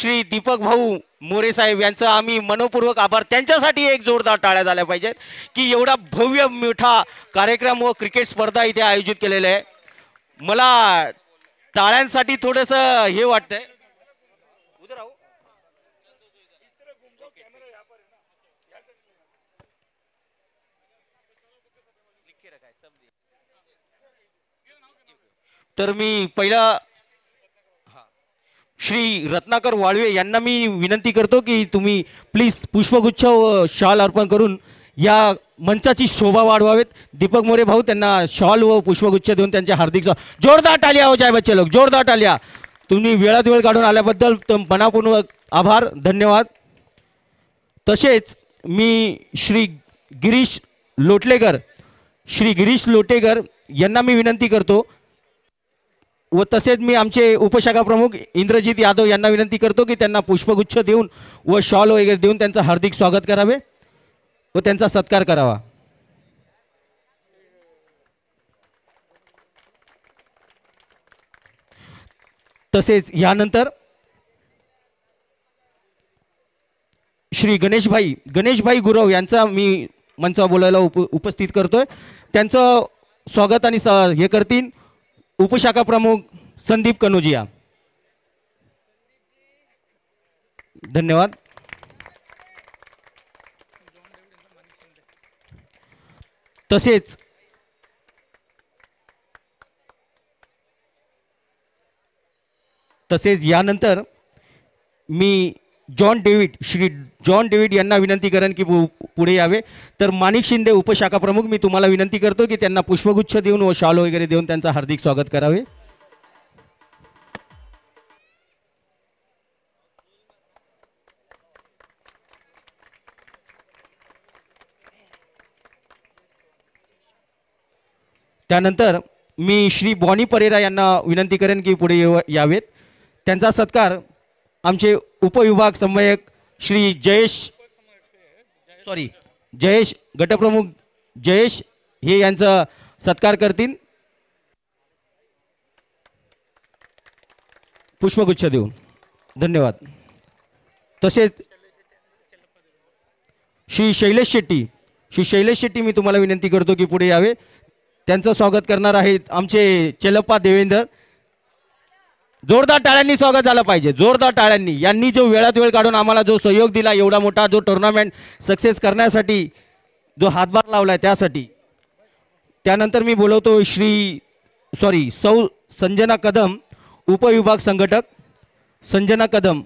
श्री दीपक भाऊ मोरे साहेब यांचं आम्ही मनपूर्वक आभार, त्यांच्यासाठी एक जोरदार टाळ्या झाल्या पाहिजेत की एवढा भव्य मोठा कार्यक्रम व क्रिकेट स्पर्धा इथे आयोजित केलेला आहे. मला टाळ्यांसाठी थोडंसं हे वाटतंय. तर मी पहिला श्री रत्नाकर वाळवे यांना मी विनंती करतो की तुम्ही प्लीज पुष्पगुच्छ व शॉल अर्पण करून या मंचाची शोभा वाढवावेत. दीपक मोरे भाऊ त्यांना शॉल व पुष्पगुच्छ देऊन त्यांचे हार्दिक जोरदार टाळ्या हो जाय बच्चे लोक, जोरदार टाळ्या. तुम्ही वेळात वेळ काढून आल्याबद्दल मनापूर्वक आभार, धन्यवाद. तसेच मी श्री गिरीश लोटेकर यांना मी विनंती करतो व तसेच मी आमचे उपशाखा प्रमुख इंद्रजित यादव यांना विनंती करतो की त्यांना पुष्पगुच्छ देऊन व शॉल वगैरे देऊन त्यांचं हार्दिक स्वागत करावे व त्यांचा सत्कार करावा. तसेच यानंतर श्री गणेशभाई गुरव यांचा मी मंचावर बोलायला उपस्थित करतोय. त्यांचं स्वागत आणि हे करतील उपशाखा प्रमुख संदीप कनोजिया. धन्यवाद. तसेच यानंतर मी श्री जॉन डेव्हिड यांना विनंती करेन की पुढे यावे. तर माणिक शिंदे उपशाखा प्रमुख मी तुम्हाला विनंती करतो की त्यांना पुष्पगुच्छ देऊन व शॉल वगैरे देऊन त्यांचं हार्दिक स्वागत करावे. त्यानंतर मी श्री बॉनी परेरा यांना विनंती करेन की पुढे यावेत. त्यांचा सत्कार आमचे उपविभाग समन्वयक श्री जयेश गटप्रमुख जयेश हे यांचा सत्कार करतील पुष्पगुच्छ देऊन. धन्यवाद. तसेच श्री शैलेश शेट्टी मी तुम्हाला विनंती करतो की पुढे यावे. त्यांचं स्वागत करणार आहेत आमचे चेलप्पा देवेंद्र. जोरदार टाळ्यांनी स्वागत झालं पाहिजे, जोरदार टाळ्यांनी. यांनी जो वेळात वेळ काढून आम्हाला जो सहयोग दिला, एवढा मोठा जो टुर्नामेंट सक्सेस करण्यासाठी जो हातभार लावलाय त्यासाठी. त्यानंतर मी बोलवतो सौ संजना कदम उपविभाग संघटक संजना कदम.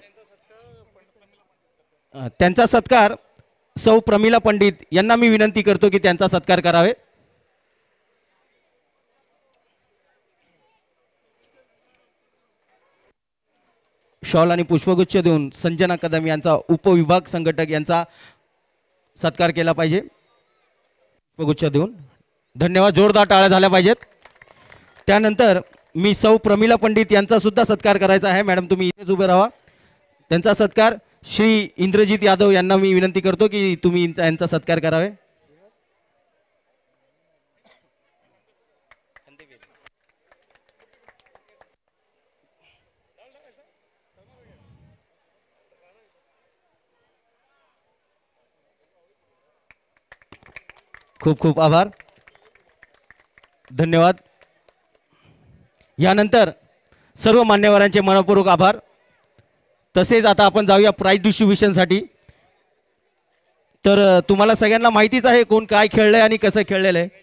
त्यांचा सत्कार सौ प्रमिला पंडित यांना मी विनंती करतो की त्यांचा सत्कार करावे. शॉल आणि पुष्पगुच्छ देऊन संजना कदम यांचा उपविभाग संघटक यांचा सत्कार केला पाहिजे पुष्पगुच्छ देऊन. धन्यवाद. जोरदार टाळ्या झाल्या पाहिजेत. त्यानंतर मी सौ प्रमिला पंडित यांचा सुद्धा सत्कार करायचा आहे. मॅडम तुम्ही इथेच उभे राहा. त्यांचा सत्कार श्री इंद्रजित यादव यांना मी विनंती करतो की तुम्ही यांचा सत्कार करावे. खूप खूप आभार, धन्यवाद. यानंतर सर्व मान्यवरांचे मनपूर्वक आभार. तसेच आता आपण जाऊया प्राइज डिस्ट्रीब्युशनसाठी. तर तुम्हाला सगळ्यांना माहितीच आहे कोण काय खेळलंय आणि कसं खेळलेलं आहे.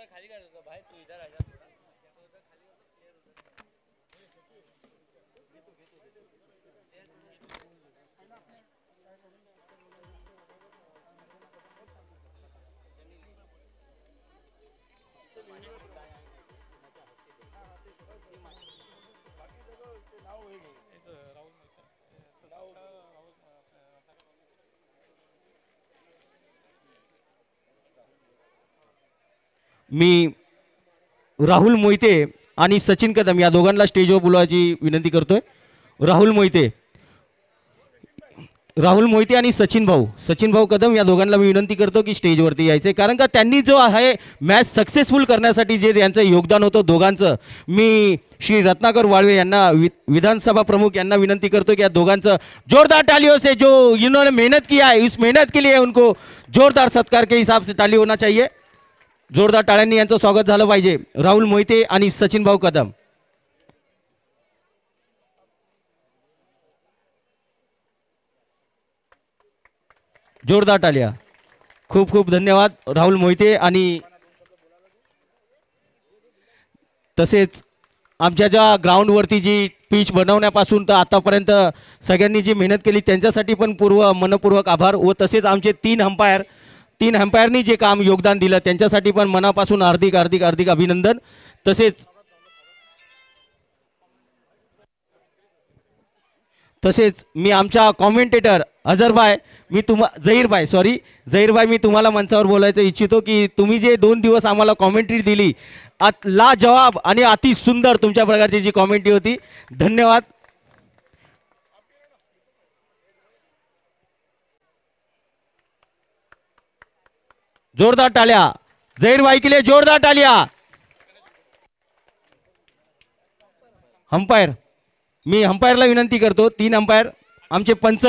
मी राहुल मोहिते आणि सचिन कदम या दोघांना स्टेजवर बोलवायची विनंती करतोय. राहुल मोहिते राहुल मोहिते आणि सचिन भाऊ कदम या दोघांना मी विनंती करतो की स्टेजवरती यायचे, कारण का त्यांनी जो आहे मॅच सक्सेसफुल करण्यासाठी जे त्यांचं योगदान होतं दोघांचं, मी श्री रत्नाकर वाळवे यांना विधानसभा प्रमुख यांना विनंती करतो कि या दोघांचं जोरदार तालियों से, जो इन्होंने मेहनत किया है इस मेहनत के लिए उनको जोरदार सत्कार के हिसाब से ताली होना चाहिए। जोरदार टाळ्यांनी यांचं स्वागत झालं पाहिजे राहुल मोहिते आणि सचिन भाऊ कदम। जोरदार टाळ्या। खूप खूप धन्यवाद राहुल मोहिते आणि तसेच आमच्या ज्या ग्राउंडवरती जी पिच बनवण्यापासून तर आतापर्यंत सगळ्यांनी जी मेहनत केली त्यांच्यासाठी पण मनपूर्वक आभार व तसेच आमचे तीन अंपायरनी जे काम योगदान दिलं त्यांच्यासाठी पण मनापासून हार्दिक अभिनंदन। तसेच मी आमच्या कॉमेंटेटर झहीर भाई मी तुम्हाला मंचावर बोलायचं इच्छितो की तुम्ही जे 2 दिवस आम्हाला कॉमेंट्री दिली, लाजवाब आणि अति सुंदर तुमच्या प्रकारची जी कॉमेंट्री होती, धन्यवाद। जोरदार टाळ्या झहीर भाई के लिए, जोरदार टाळ्या। मी अंपायरला विनंती करतो, 3 अंपायर आमचे पंच,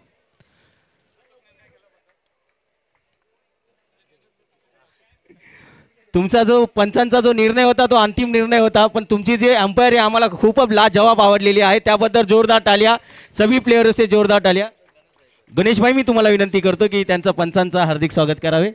तुमचा जो पंचांचा जो निर्णय होता तो अंतिम निर्णय होता, पण तुमची जे अंपायर आहे आम्हाला खूपच लाजवाब आवडलेली आहे, त्याबद्दल जोरदार टाळ्या सभी प्लेयर्स से, जोरदार टाळ्या। गणेश भाई मी तुम्हाला विनंती करतो की त्यांचा पंचांचा हार्दिक स्वागत करावे।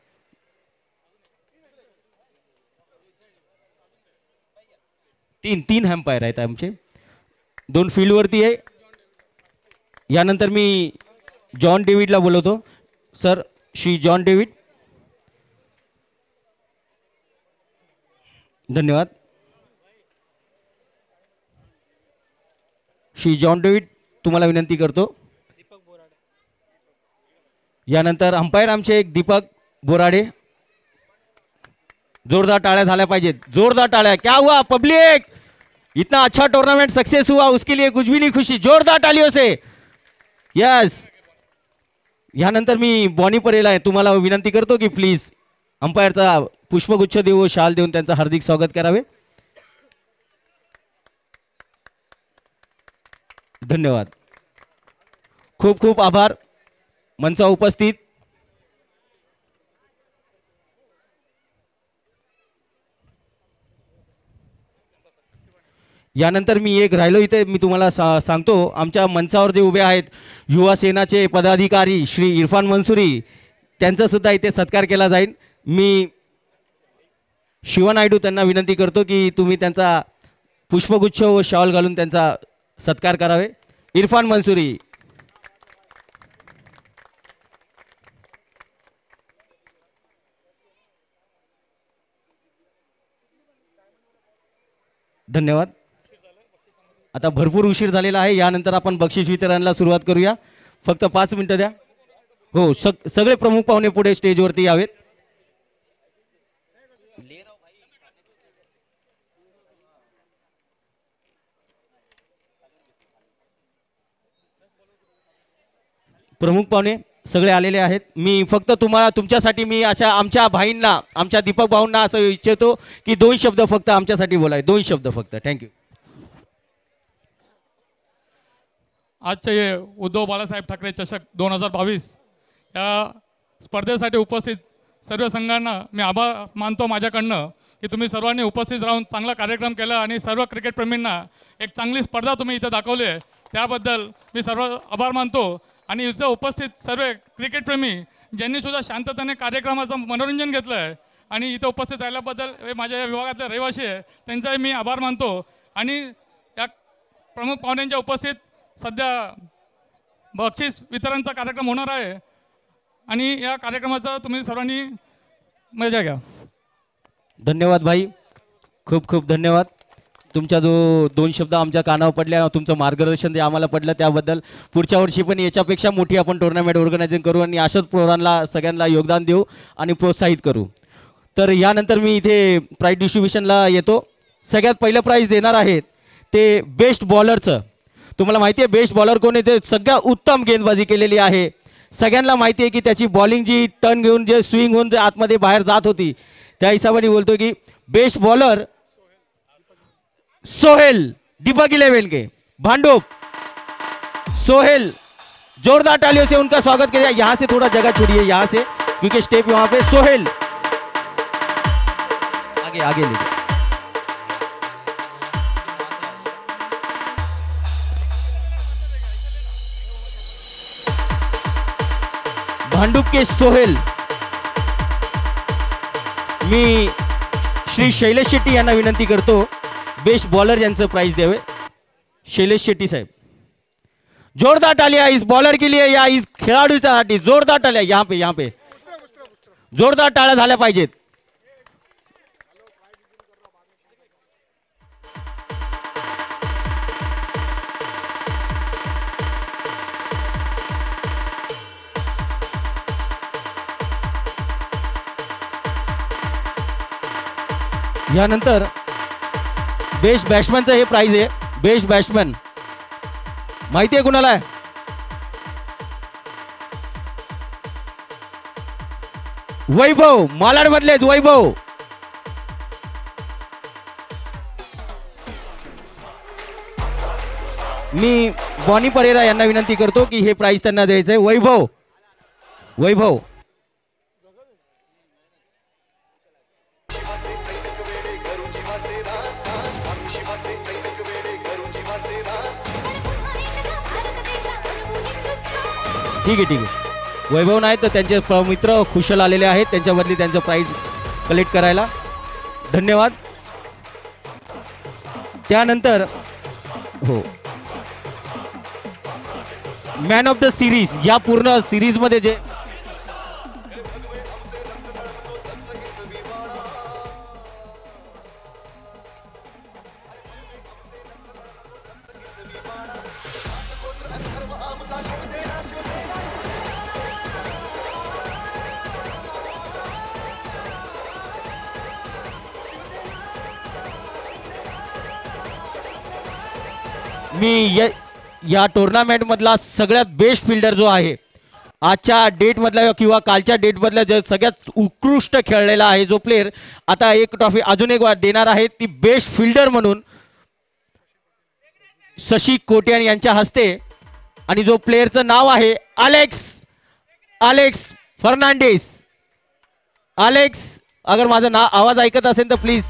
तीन अंपायर आहेत आमचे, 2 फील्डवरती आहे। यानंतर मी जॉन डेव्हिडला बोलवतो, सर श्री जॉन डेव्हिड। धन्यवाद श्री जॉन डेव्हिड, तुम्हाला विनंती करतो। यानंतर अंपायर आमचे एक दीपक बोराडे। जोरदार टाळ्या झाल्या पाहिजेत, जोरदार टाळ्या। क्या हुआ पब्लिक, इतना अच्छा टूर्नामेंट सक्सेस हुआ उसके लिए कुछ भी नहीं खुशी, जोरदार तालियों से, यस। यानंतर मी बॉनी परेल आहे, तुम्हाला विनंती करतो की प्लीज अंपायरचा पुष्पगुच्छ देऊ, शाल देऊन त्यांचं हार्दिक स्वागत करावे। धन्यवाद, खूप खूप आभार मंचावर उपस्थित। यानंतर मी एक राहिलो इथे, मी तुम्हाला सांगतो आमच्या मंचावर जे उभे आहेत युवा सेनाचे पदाधिकारी श्री इरफान मंसूरी, त्यांचा सुद्धा इथे सत्कार केला जाईल। मी शिवा नायडू त्यांना विनंती करतो की तुम्ही त्यांचा पुष्पगुच्छ व शॉल घालून त्यांचा सत्कार करावे। इरफान मंसूरी, धन्यवाद। आता भरपूर उशीर झालेला आहे, यानंतर आपण बक्षीस वितरणाला सुरुवात करूया। फक्त 5 मिनिटं द्या। हो, सगळे प्रमुख पाहुणे पुढे स्टेजवरती यावेत। प्रमुख पाहुणे सगळे आलेले आहेत। मी फक्त तुमच्यासाठी मी अशा आमच्या भाईंना, आमच्या दीपक भाऊंना असं इच्छितो की 2 शब्द फक्त आमच्यासाठी बोलाय, 2 शब्द फक्त। थँक्यू। आजचे हे उद्धव बाळासाहेब ठाकरे चषक 2022 या स्पर्धेसाठी उपस्थित सर्व संघांना मी आभार मानतो माझ्याकडनं की तुम्ही सर्वांनी उपस्थित राहून चांगला कार्यक्रम केला आणि सर्व क्रिकेटप्रेमींना एक चांगली स्पर्धा तुम्ही इथे दाखवली आहे, त्याबद्दल मी सर्व आभार मानतो। आणि इथं उपस्थित सर्व क्रिकेटप्रेमी ज्यांनी सुद्धा शांततेने कार्यक्रमाचं मनोरंजन घेतलं आहे आणि इथं उपस्थित राहिल्याबद्दल माझ्या या विभागातले रहिवासी आहे त्यांचाही मी आभार मानतो। आणि या प्रमुख पाहुण्यांच्या उपस्थित सध्या बक्षीस वितरणचा कार्यक्रम होणार आहे आणि या कार्यक्रमाचा तुम्ही सर्वांनी मजा घ्या। धन्यवाद भाई, खूप खूप धन्यवाद। तुमचा जो 2 शब्द आमच्या कानावर पडल्या, तुमचं मार्गदर्शन जे आम्हाला पडलं त्याबद्दल पुढच्या वर्षी पण याच्यापेक्षा मोठी आपण टुर्नामेंट ऑर्गनायझिंग करू आणि अशाच पोरांना सगळ्यांना योगदान देऊ आणि प्रोत्साहित करू। तर यानंतर मी इथे प्राइज डिस्ट्रीब्युशनला येतो। सगळ्यात पहिलं प्राइज देणार आहेत ते बेस्ट बॉलरचं। तुम्हाला माहिती आहे बेस्ट बॉलर कोण आहे ते सगळ्यात उत्तम गेंदबाजी केलेली आहे. सगळ्यांना माहिती आहे की त्याची बॉलिंग जी टर्न घेऊन जे स्विंग होऊन जे आतमध्ये बाहेर जात होती त्या हिशोबाने बोलतो की बेस्ट बॉलर सोहेल दीपक 11 के भांडुप सोहेल. जोरदार तालियों से उनका स्वागत किया. यहां से थोड़ा जगह छोड़िए यहां से क्योंकि स्टेप वहां पे. सोहेल आगे आगे लीजिए. भांडुप के सोहेल. मी श्री शैलेश शेट्टी यांना विनंती करतो बेस्ट बॉलर यांचं प्राइज द्यावे. शैलेश शेट्टी साहेब. जोरदार तालियां इस बॉलर के लिए या इस खेळाडूसाठी. जोरदार तालियां यहाँ पे जोरदार टाळ्या झाल्या पाहिजेत. यानंतर बेस्ट बॅट्समॅनचं हे प्राइज आहे. बेस्ट बॅट्समॅन माहिती आहे कुणाला आहे? वैभव मालाड मधलेच वैभव. मी बॉनी परेरा यांना विनंती करतो की हे प्राइज त्यांना द्यायचंय. वैभव वैभव ठीक आहे ठीक आहे. वैभव नाही तर त्यांचे मित्र खुशल आलेले आहेत त्यांच्या बदली त्यांचं प्राइज कलेक्ट करायला. धन्यवाद. त्यानंतर हो मॅन ऑफ द सिरीज या पूर्ण सिरीज मध्ये जे मी या टुर्नामेंट मधला सगळ्यात बेस्ट फिल्डर जो आहे आजच्या डेट मधला किंवा कालच्या डेट मधला जो सगळ्यात उत्कृष्ट खेळलेला आहे जो प्लेयर आता एक ट्रॉफी अजून एक देणार आहे ती बेस्ट फिल्डर म्हणून शशी कोट्यान यांच्या हस्ते. आणि जो प्लेयरचं नाव आहे अलेक्स फर्नांडिस. अलेक्स अगर माझा नाव आवाज ऐकत असेल तर प्लीज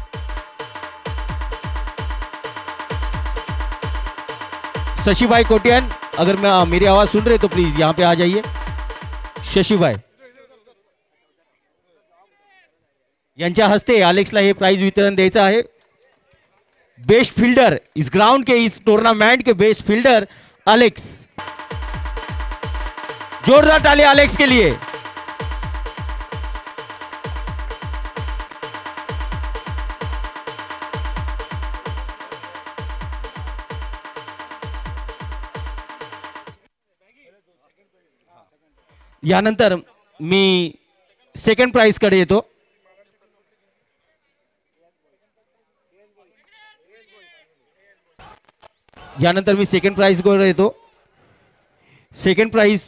शशि भाई कोटियान अगर मेरी आवाज सुन रहे तो प्लीज यहां पे आ जाइए. शशि भाई यांच्या हस्ते अलेक्सला हे प्राइज वितरण द्यायचं आहे. बेस्ट फील्डर इस ग्राउंड के इस टूर्नामेंट के बेस्ट फील्डर अलेक्स. जोरदार ताली अलेक्स के लिए. यानंतर मी सेकंड प्राइज कडे येतो. यानंतर मी सेकंड प्राइज कडे येतो. सेकंड प्राइज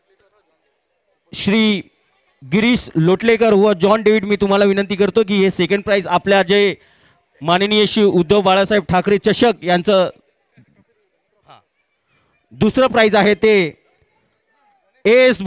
श्री गिरीश लोटलेकर व जॉन डेव्हिड. मी तुम्हाला विनंती करतो की हे सेकंड प्राइज आपल्या जे माननीय श्री उद्धव बाळासाहेब ठाकरे चषक यांचं दुसरं प्राइज आहे ते एस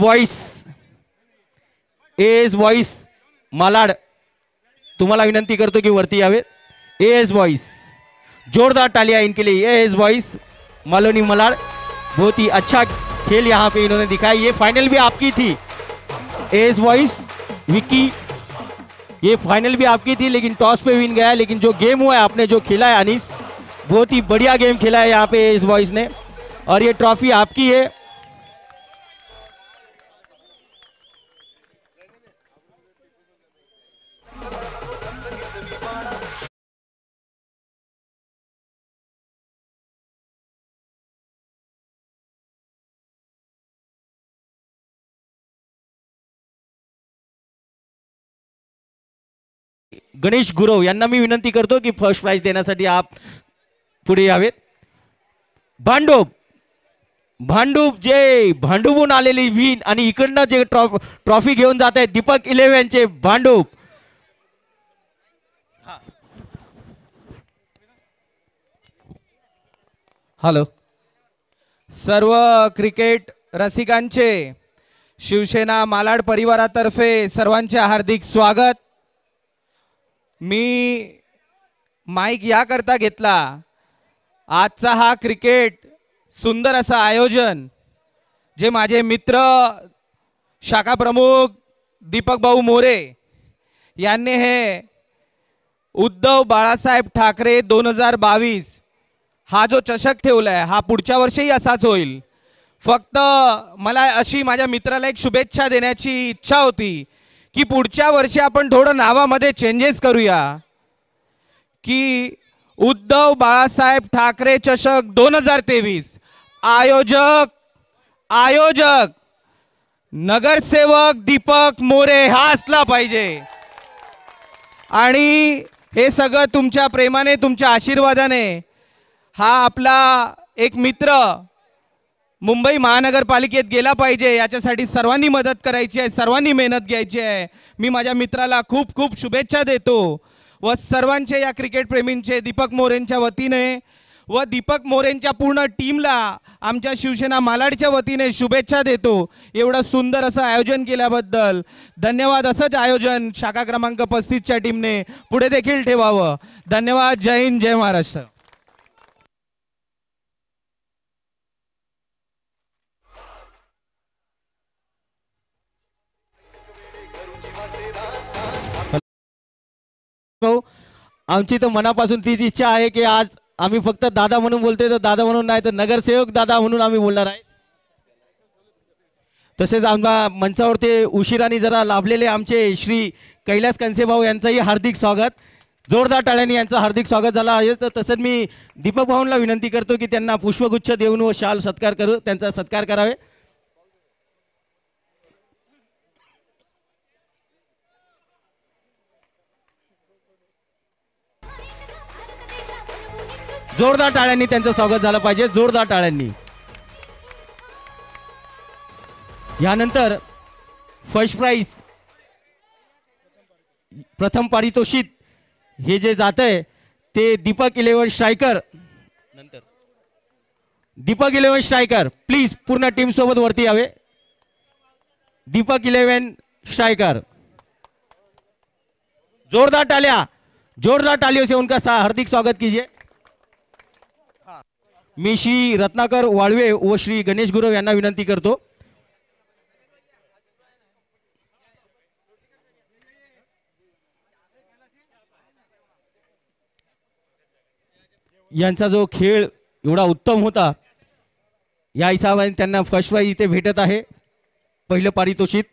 वॉइस मालाड. तुम्हाला विनंती करतो की वरती यावे. एस वॉइस जोरदार तालियां इनके लिए. एस वॉइस मालोनी मलाड बहुत ही अच्छा खेल यहाँ पे इन्होंने दिखाया. ये फाइनल भी आपकी थी एस वॉइस विक्की. ये फाइनल भी आपकी थी लेकिन टॉस पे विन गया. लेकिन जो गेम हुआ है आपने जो खेला है अनीस बहुत ही बढ़िया गेम खेला है यहाँ पे एस वॉइस ने. और ये ट्रॉफी आपकी है. गणेश गुरव यांना मी विनंती करतो की फर्स्ट प्राइज देण्यासाठी आप पुढे यावेत. भांडूप भांडूप जे भांडुपून आलेली विन आणि इकडनं जे ट्रॉफी घेऊन जात आहे दीपक 11 चे भांडूप. हॅलो सर्व क्रिकेट रसिकांचे शिवसेना मालाड परिवारातर्फे सर्वांचे हार्दिक स्वागत. मी माईक याकरता घेतला, आजचा हा क्रिकेट सुंदर असं आयोजन जे माझे मित्र शाखा प्रमुख दीपक भाऊ मोरे यांनी हे उद्धव बाळासाहेब ठाकरे 2022 हा जो चषक ठेवला आहे हा पुढच्या वर्षीही असाच होईल. फक्त मला अशी माझ्या मित्राला एक शुभेच्छा देण्याची इच्छा होती की पुढच्या वर्षी आपण थोडं नावामध्ये चेंजेस करूया की उद्धव बाळासाहेब ठाकरे चषक 2023 आयोजक नगरसेवक दीपक मोरे हा असला पाहिजे. आणि हे सगळं तुमच्या प्रेमाने तुमच्या आशीर्वादाने हा आपला एक मित्र मुंबई महानगरपालिकेत गेला पाहिजे याच्यासाठी सर्वांनी मदत करायची आहे, सर्वांनी मेहनत घ्यायची आहे. मी माझ्या मित्राला खूप खूप शुभेच्छा देतो व सर्वांचे या क्रिकेट प्रेमींचे दीपक मोरेंच्या वतीने व दीपक मोरेंच्या पूर्ण टीमला आमच्या शिवसेना मालाडच्या वतीने शुभेच्छा देतो. एवढं सुंदर असं आयोजन केल्याबद्दल धन्यवाद. असंच आयोजन शाखा क्रमांक 35च्या टीमने पुढे देखील ठेवावं. धन्यवाद. जय हिंद, जय महाराष्ट्र. आमची तर मनापासून तीच इच्छा आहे की आज आम्ही फक्त दादा म्हणून बोलतोय तर दादा म्हणून नाही तर नगरसेवक दादा म्हणून आम्ही बोलणार आहे. तसेच आमच्या मंचावर ते उशिराने जरा लाभलेले आमचे श्री कैलास कंसेभाऊ यांचंही हार्दिक स्वागत. जोरदार टाळ्यांनी यांचं हार्दिक स्वागत झालं आहे. तर तसंच मी दीपक भाऊंना विनंती करतो की त्यांना पुष्पगुच्छ देऊन व शाल सत्कार करू त्यांचा सत्कार करावे. जोरदार टाळ्यांनी त्यांचं स्वागत झालं पाहिजे. जोरदार टाळ्यांनी. यानंतर फर्स्ट प्राइज प्रथम पारितोषिक हे जे जात आहे ते दीपक 11 स्ट्रायकर. नंतर दीपक 11 स्ट्रायकर प्लीज पूर्ण टीम सोबत वरती यावे. दीपक 11 स्ट्रायकर. जोरदार तालियों से उनका हार्दिक स्वागत कीजिए. मी श्री रत्नाकर वाळवे व श्री गणेश गुरव यांना विनंती करतो यांचा जो खेळ एवढा उत्तम होता या हिसाबाने त्यांना फर्स्ट प्राइज इथे भेटत आहे पहिलं पारितोषिक.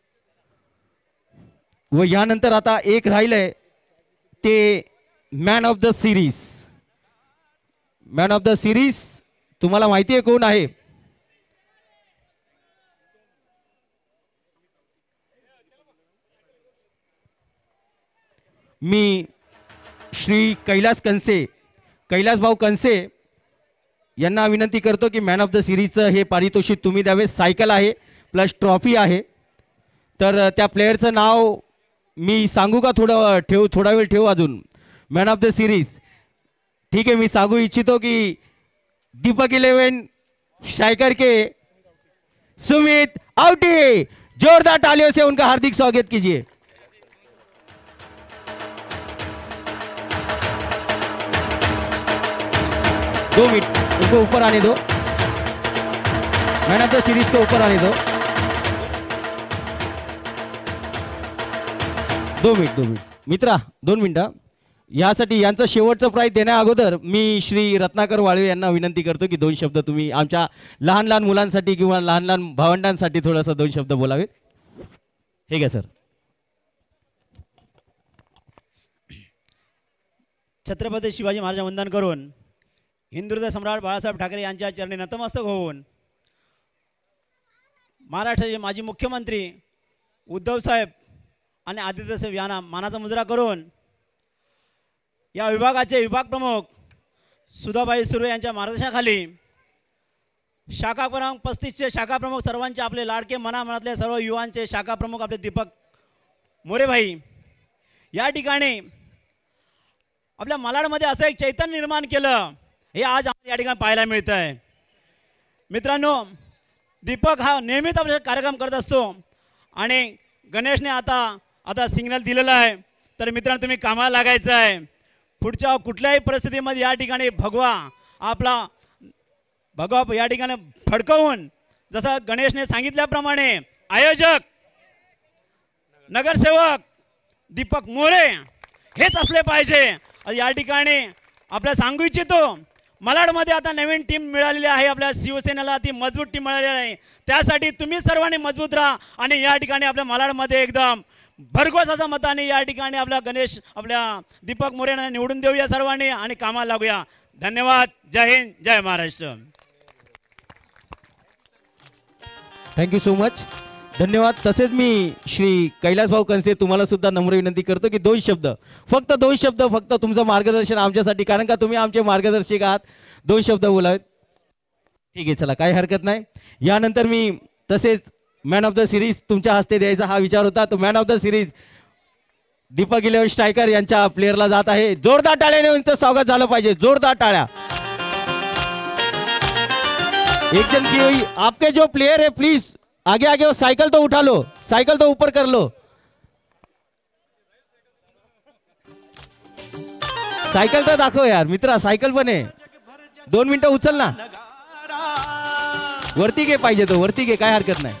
व यानंतर आता एक राहिलंय ते man of the series. Man of the series तुम्हाला माहिती आहे कोण आहे? मी श्री कैलास भाऊ कंसे यांना विनंती करतो की मॅन ऑफ द सिरीजचं हे पारितोषिक तुम्ही द्यावे. सायकल आहे प्लस ट्रॉफी आहे. तर त्या प्लेयरचं नाव मी सांगू का? थोडा वेळ ठेवू अजून. मॅन ऑफ द सिरीज ठीक है, मैं सांगू इच्छितो कि दीपक 11 स्ट्राइकर के सुमित आउटे. जोरदार तालियों से उनका हार्दिक स्वागत कीजिए. दो मिनट उनको ऊपर आने दो. मैन ऑफ द सीरीज को ऊपर आने दो. 2 मिनिट मित्रा 2 मिनिटं. यासाठी यांचं शेवटचं प्राइज देण्या अगोदर मी श्री रत्नाकर वाळवे यांना विनंती करतो की 2 शब्द तुम्ही आमच्या लहान लहान मुलांसाठी किंवा लहान लहान भावंडांसाठी थोडंसं 2 शब्द बोलावेत. हे घ्या सर. छत्रपती शिवाजी महाराज वंदन करून हिंदुहृदय सम्राट बाळासाहेब ठाकरे यांच्या चरणी नतमस्तक होऊन महाराष्ट्राचे माजी मुख्यमंत्री उद्धव साहेब आणि आदित्य साहेब यांना मानाचा मुजरा करून या विभागाचे विभाग प्रमुख सुधाबाई सुर्वे यांच्या मार्गदर्शनाखाली शाखा क्रमांक 35चे शाखा प्रमुख सर्वांचे आपले लाडके मनामनातले सर्व युवांचे शाखा प्रमुख आपले दीपक मोरेभाई या ठिकाणी आपल्या मालाडमध्ये असं एक चैतन्य निर्माण केलं, हे आज आम्हाला या ठिकाणी पाहायला मिळतं आहे. मित्रांनो, दीपक हा नेहमीच आपला कार्यक्रम करत असतो आणि गणेशने आता सिग्नल दिलेला आहे. तर मित्रांनो, तुम्ही कामाला लागायचं आहे. पुढच्या कुठल्याही परिस्थितीमध्ये या ठिकाणी भगवा या ठिकाणी फडकवून, जसं गणेशने सांगितल्याप्रमाणे आयोजक नगरसेवक दीपक मोरे हेच असले पाहिजे. या ठिकाणी आपल्याला सांगू इच्छितो, मालाडमध्ये आता नवीन टीम मिळालेली आहे. आपल्या शिवसेनेला ती मजबूत टीम मिळालेली आहे. त्यासाठी तुम्ही सर्वांनी मजबूत राहा आणि या ठिकाणी आपल्या मालाडमध्ये एकदम भरघोस असा मताने या ठिकाणी आपल्या दीपक मोरेंना निवडून देऊया सर्वांनी आणि कामाला लागूया. धन्यवाद. जय हिंद, जय महाराष्ट्र. Thank you so much. धन्यवाद. तसेच मी श्री कैलास भाऊ कनसे तुम्हाला सुद्धा नम्र विनंती करतो की फक्त दोन शब्द फक्त तुमचं मार्गदर्शन आमच्यासाठी, कारण का तुम्ही आमचे मार्गदर्शक आहात. 2 शब्द बोलावेत. ठीक आहे, चला, काही हरकत नाही. यानंतर मी तसेच मॅन ऑफ द सिरीज तुमच्या हस्ते द्यायचा हा विचार होता. तो man of the series Deepak 11 striker यांच्या प्लेयरला जात आहे. जोरदार टाळ्याने यांचं स्वागत झालं पाहिजे. जोरदार टाळ्या. एक जन की हुई, आपके जो प्लेयर है प्लीज आगे आगे वो साइकिल तो उठा लो, साइकिल तो ऊपर कर लो. सायकल तर दाखव यार मित्रा, सायकल पण आहे. 2 मिनिटं उचल ना. वरती घे पाहिजे तो, वरती घे, काय हरकत नाही.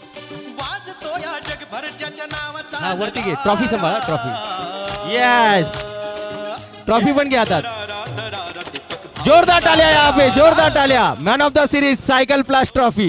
हा, वरती घे. ट्रॉफी सांभाळा, ट्रॉफी. येस, ट्रॉफी पण घे हातात. जोरदार टाळ्या यहाँ पे, जोरदार टाळ्या. Man of the series cycle plus trophy.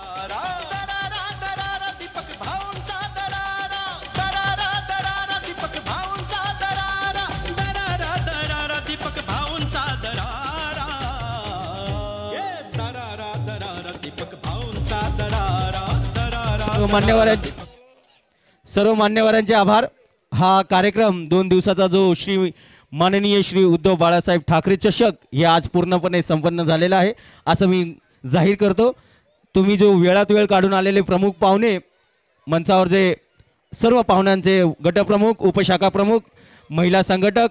सर्व मान्यवरांचे आभार. हा कार्यक्रम 2 दिवसाचा जो माननीय श्री उद्धव बाळासाहेब ठाकरे चषक हे आज पूर्णपणे संपन्न झालेला आहे असं मी जाहीर करतो. तुम्ही जो वेळात वेळ काढून आलेले प्रमुख पाहुणे, मंचावर जे सर्व पाहुण्यांचे गटप्रमुख, उपशाखा प्रमुख, महिला संघटक,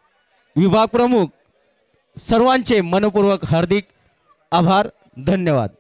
विभाग प्रमुख, सर्वांचे मनपूर्वक हार्दिक आभार. धन्यवाद.